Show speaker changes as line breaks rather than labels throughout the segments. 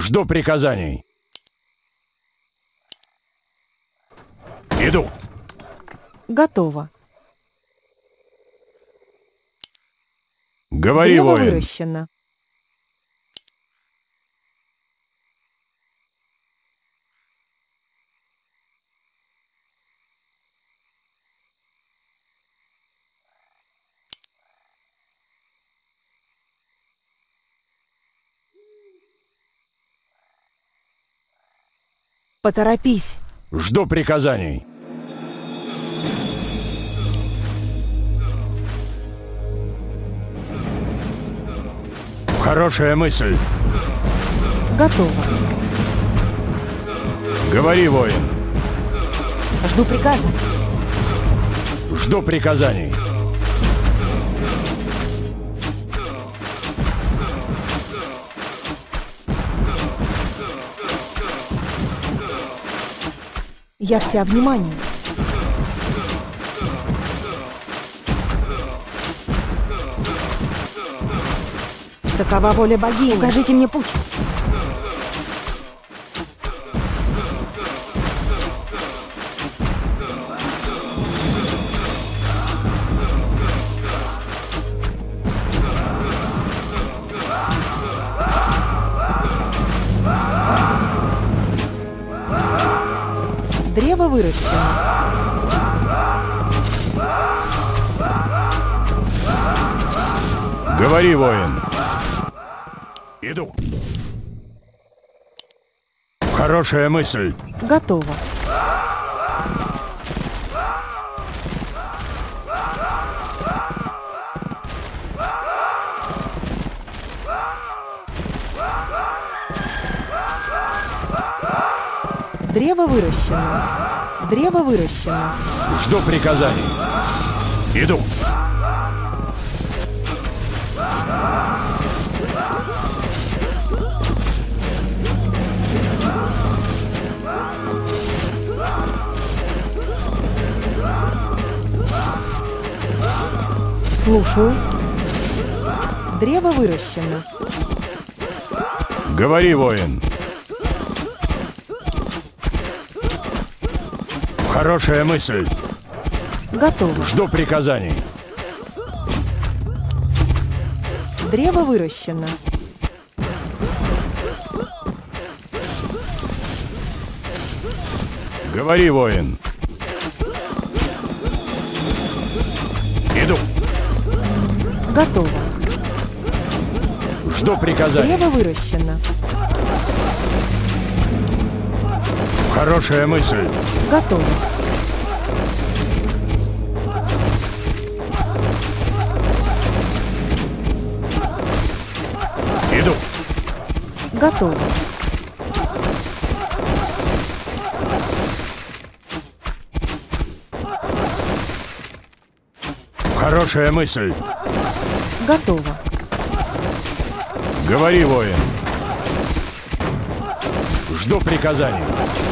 Жду приказаний. Иду.
Готово.
Говори,
Древо
воин.
выращено. Поторопись.
Жду приказаний. Хорошая мысль.
Готово.
Говори, воин.
Жду приказа.
Жду приказаний.
Я вся внимание. Такова воля богини.
Укажите мне путь.
Древо выращено.
Говори, воин. Иду. Хорошая мысль.
Готово. Древо выращено. Древо выращено.
Жду приказаний. Иду.
Слушаю. Древо выращено.
Говори, воин. Хорошая мысль.
Готово.
Жду приказаний.
Древо выращено.
Говори, воин. Иду.
Готово.
Жду приказаний.
Древо выращено.
Хорошая мысль.
Готово.
Иду.
Готово.
Хорошая мысль.
Готово.
Говори, воин. Жду приказаний.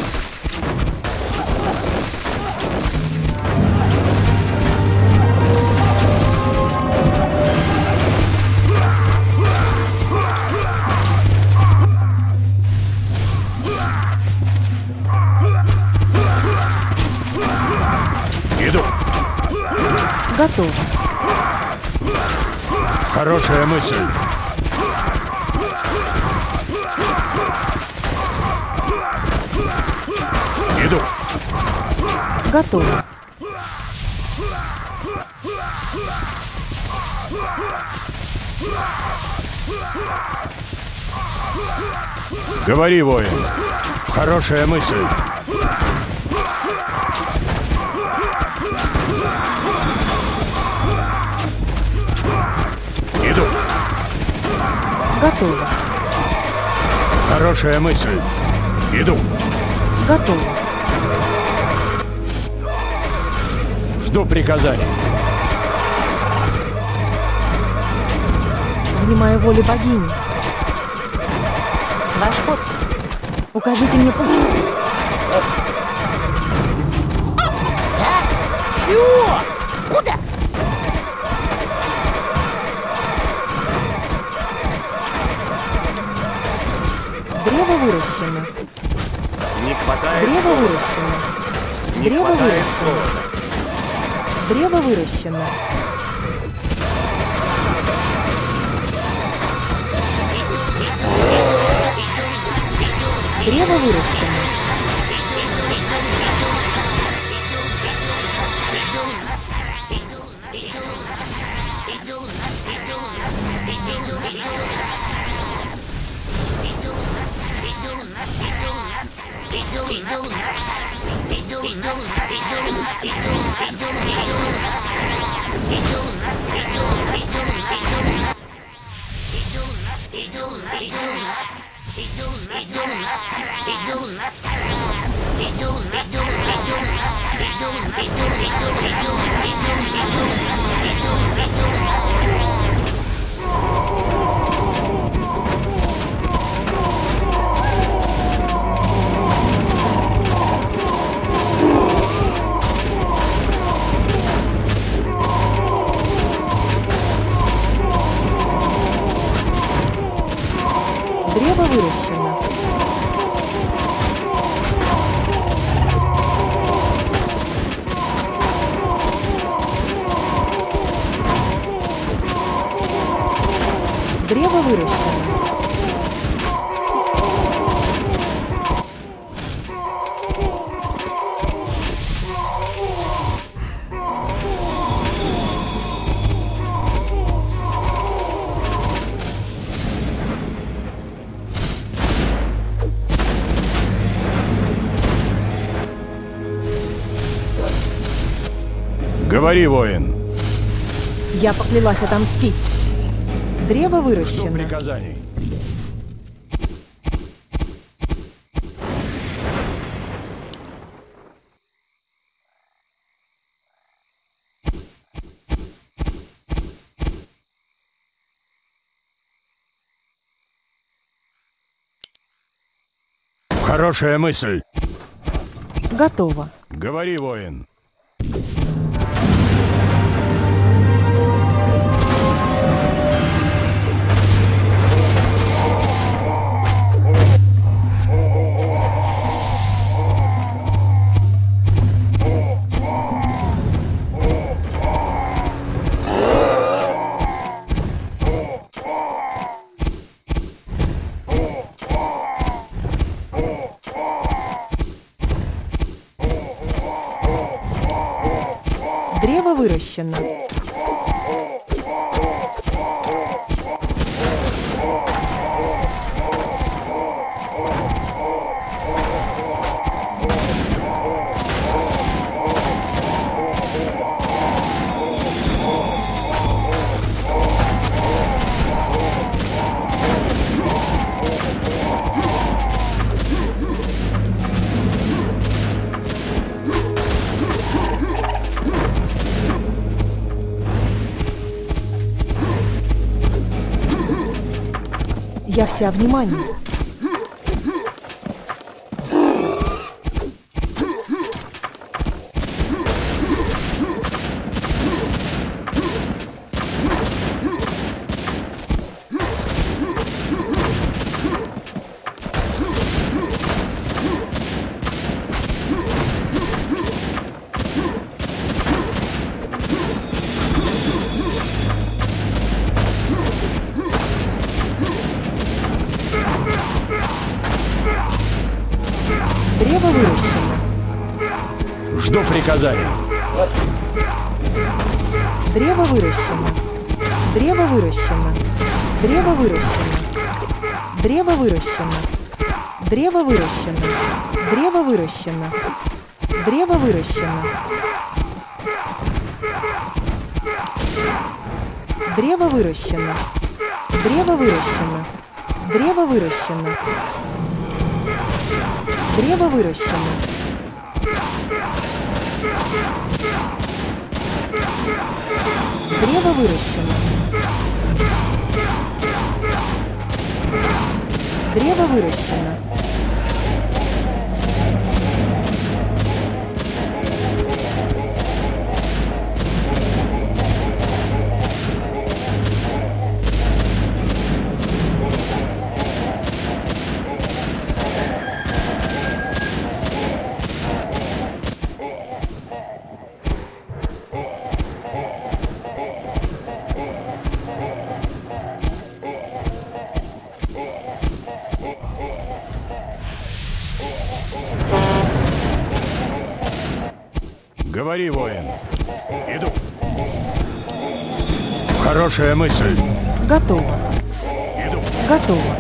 Иду.
Готово.
Хорошая мысль. Иду.
Готово.
Говори, воин. Хорошая мысль. Иду.
Готово.
Хорошая мысль. Иду.
Готово.
Жду приказаний.
Внимаю воле богини.
Ваш ход. Укажите мне путь.
Чего? Куда?
Древо выращено.
Не хватает
Древо
золота.
выращено.
Не
Древо
хватает
выращено.
золота.
Древо выращено. Древо выращено. Древо выращено. Древо выращено.
Говори, воин.
Я поклялась отомстить. Древо
Жду
выращено.
приказаний. Хорошая мысль.
Готово.
Говори, воин.
Древо выращено. Я вся внимание. Древо выращено.
Жду приказаний.
Древо выращено. Древо выращено. Древо выращено. Древо выращено. Древо выращено. Древо выращено. Древо выращено. Древо выращено. Древо выращено. Древо выращено. Древо выращено. Древо выращено. Древо выращено.
Говори, воин. Иду. Хорошая мысль.
Готово.
Иду.
Готово.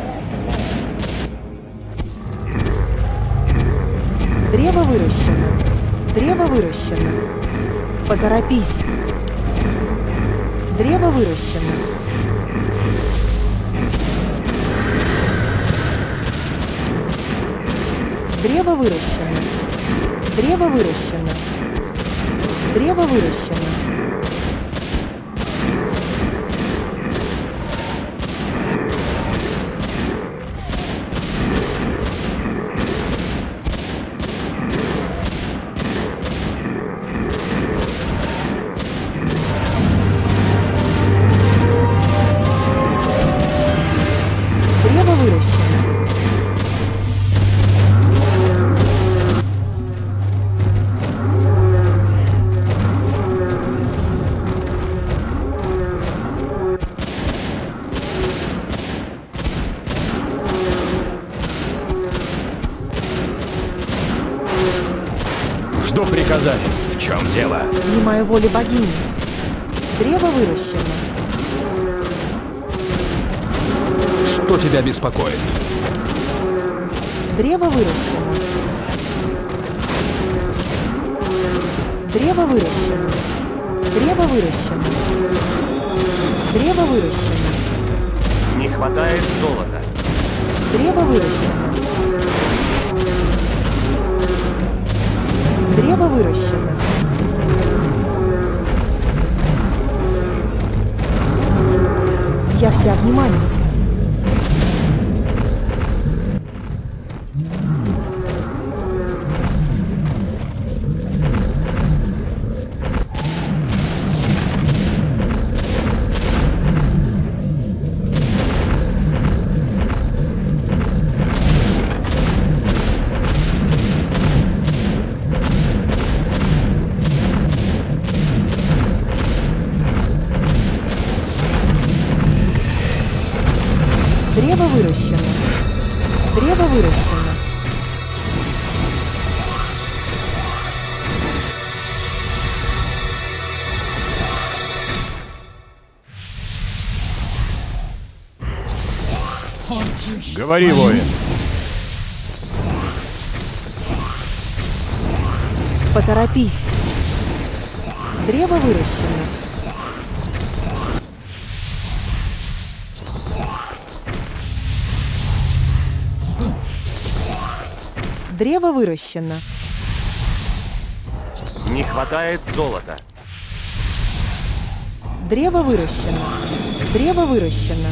Древо выращено. Древо выращено. Поторопись. Древо выращено. Древо выращено. Древо выращено. Древо выращено. Древо выращено.
Жду приказаний. В чем дело?
Внимаю воли богини. Древо выращено.
Что тебя беспокоит?
Древо выращено. Древо выращено. Древо выращено. Древо выращено.
Не хватает золота.
Древо выращено. Древо выращено. Я вся внимание. Древо выращено. Древо выращено.
Говори, воин.
Поторопись. Древо выращено. Древо выращено.
Не хватает золота.
Древо выращено. Древо выращено.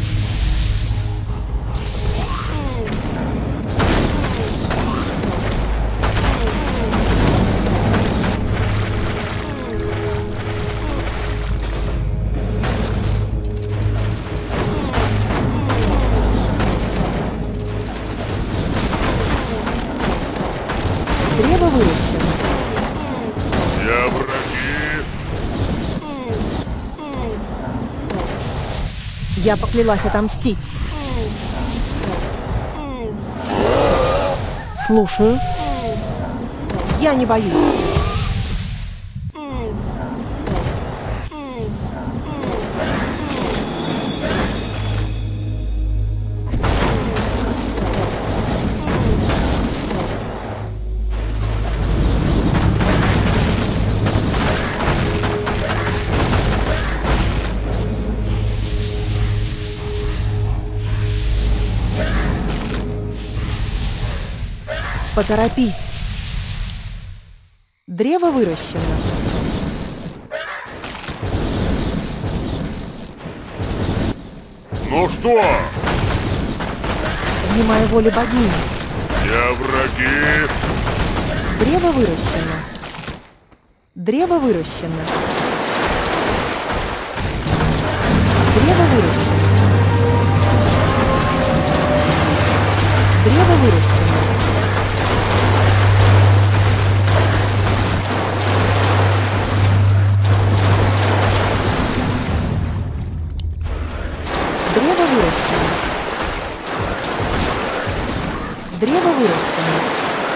Древо выращено.
Все враги.
Я поклялась отомстить. Слушаю. Я не боюсь. Поторопись. Древо выращено.
Ну что,
Внимаю воли богини.
все враги.
Древо выращено. Древо выращено. Древо выращено. Древо выращено. Древо выращено. Древо выращено.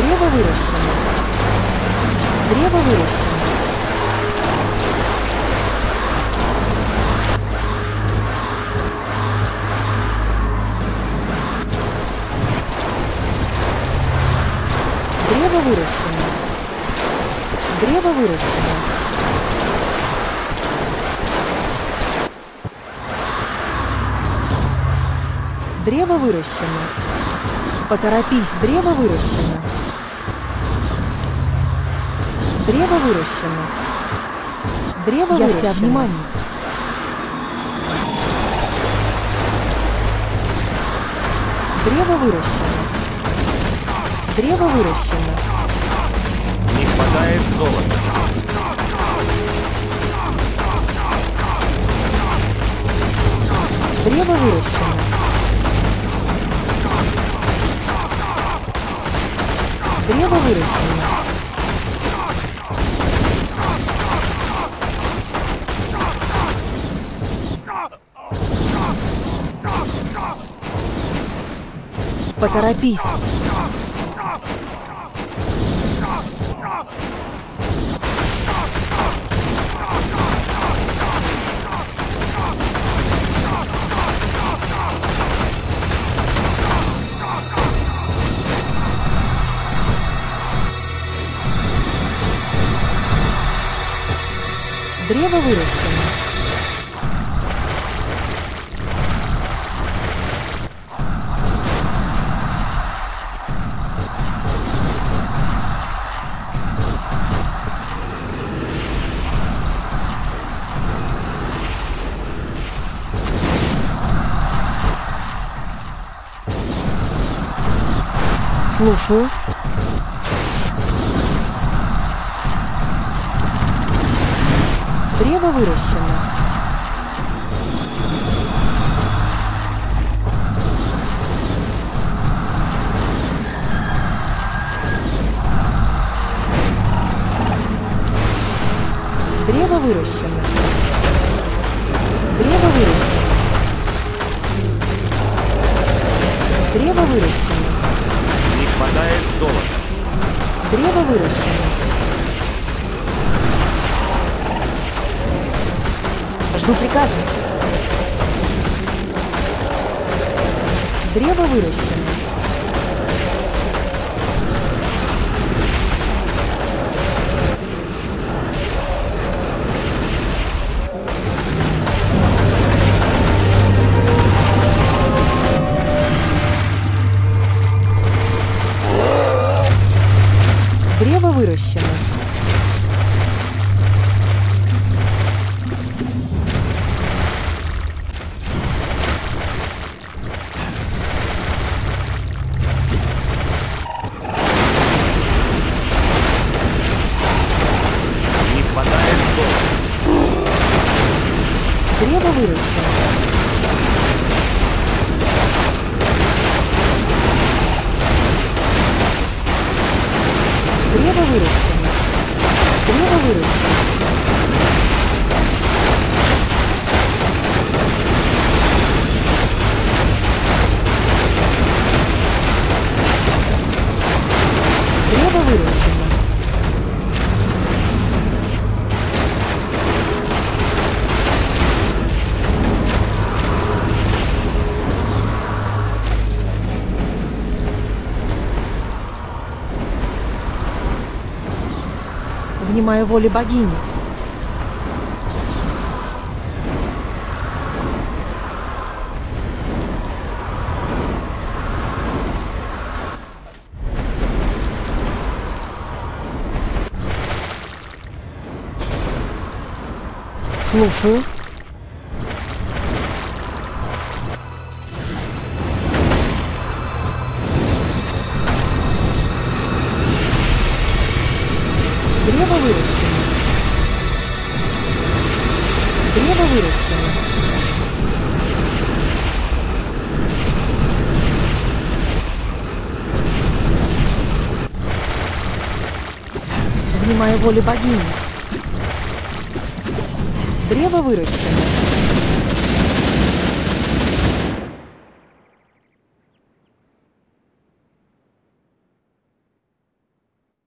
Древо выращено. Древо выращено. Древо выращено. Древо выращено. Древо выращено. Поторопись. Древо выращено. Древо выращено. Древо выращено. Я вся внимание. Древо выращено. Древо выращено.
Не хватает золота.
Древо выращено. Древо выращено. Поторопись. Древо выращено. Слушаю. Древо выращено. Древо выращено. Древо выращено. Древо выращено.
Не хватает золота.
Древо выращено.
Жду приказа.
Древо выращено. Древо выращено.
Не хватает золота.
Древо выращено. Древо выращено. Древо выращено. Древо выращено. Внимаю воле богини. Слушаю. Древо выращено. Древо выращено. Внимаю воле богини. Древо выращено.